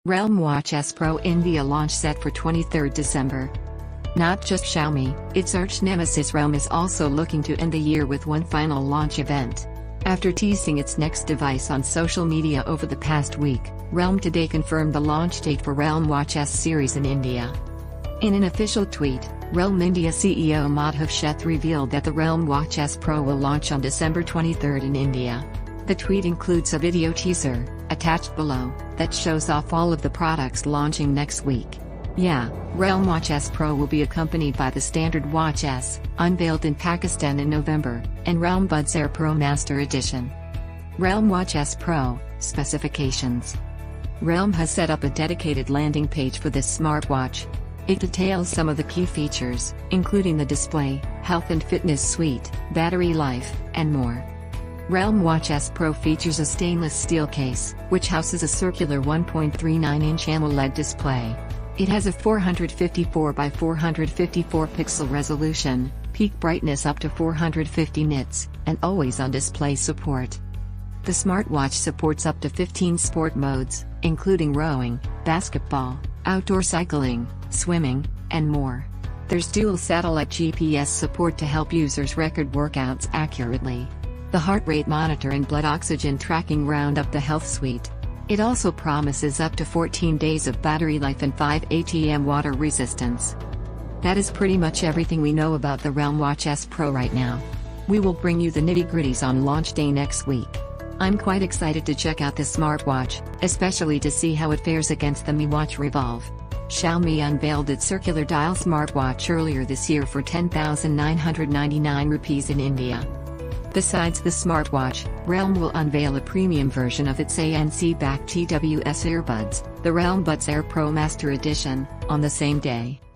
Realme Watch S Pro India launch set for 23 December. Not just Xiaomi, its arch-nemesis Realme is also looking to end the year with one final launch event. After teasing its next device on social media over the past week, Realme today confirmed the launch date for Realme Watch S series in India. In an official tweet, Realme India CEO Madhav Sheth revealed that the Realme Watch S Pro will launch on December 23 in India. The tweet includes a video teaser, attached below, that shows off all of the products launching next week. Yeah, Realme Watch S Pro will be accompanied by the standard Watch S, unveiled in Pakistan in November, and Realme Buds Air Pro Master Edition. Realme Watch S Pro, specifications. Realme has set up a dedicated landing page for this smartwatch. It details some of the key features, including the display, health and fitness suite, battery life, and more. Realme Watch S Pro features a stainless steel case, which houses a circular 1.39-inch AMOLED display. It has a 454 by 454 pixel resolution, peak brightness up to 450 nits, and always-on display support. The smartwatch supports up to 15 sport modes, including rowing, basketball, outdoor cycling, swimming, and more. There's dual satellite GPS support to help users record workouts accurately. The heart rate monitor and blood oxygen tracking round up the health suite. It also promises up to 14 days of battery life and 5 ATM water resistance. That is pretty much everything we know about the Realme Watch S Pro right now. We will bring you the nitty-gritties on launch day next week. I'm quite excited to check out this smartwatch, especially to see how it fares against the Mi Watch Revolve. Xiaomi unveiled its circular dial smartwatch earlier this year for 10,999 rupees in India. Besides the smartwatch, Realme will unveil a premium version of its ANC-backed TWS earbuds, the Realme Buds Air Pro Master Edition, on the same day.